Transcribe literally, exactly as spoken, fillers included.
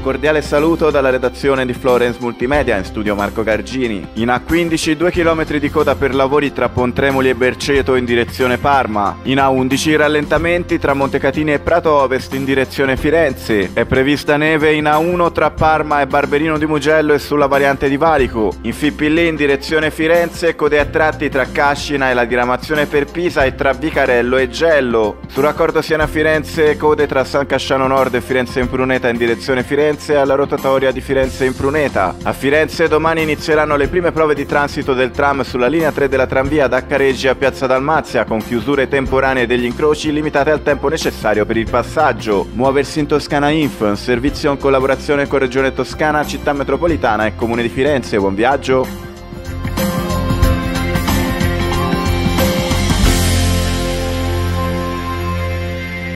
cordiale saluto dalla redazione di Florence Multimedia, in studio Marco Gargini. In A quindici due chilometri di coda per lavori tra Pontremoli e Berceto in direzione Parma. In A undici rallentamenti tra Montecatini e Prato Ovest in direzione Firenze. È prevista neve in A uno tra Parma e Barberino di Mugello e sulla variante di Valico. In Fippillì in direzione Firenze, code a tratti tra Cascina e la diramazione per Pisa e tra Vicarello e Gello. Sul raccordo Siena-Firenze, code tra San Casciano Nord e Firenze Impruneta in direzione Firenze e alla rotatoria di Firenze Impruneta. A Firenze domani inizieranno le prime prove di transito del tram sulla linea tre della tranvia da Careggi a Piazza Dalmazia, con chiusure temporanee degli incroci limitate al tempo necessario per il passaggio. Muoversi in Toscana Inf, servizio in collaborazione con Regione Toscana, Città Metropolitana e Comune di Firenze. Buon viaggio!